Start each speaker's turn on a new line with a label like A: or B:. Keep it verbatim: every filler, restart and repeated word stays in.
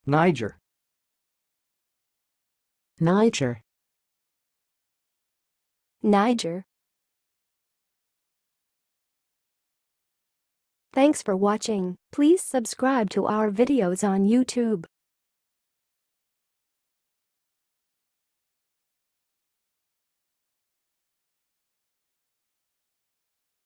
A: Niger,
B: Niger,
C: Niger. Thanks for watching. Please subscribe to our videos on YouTube.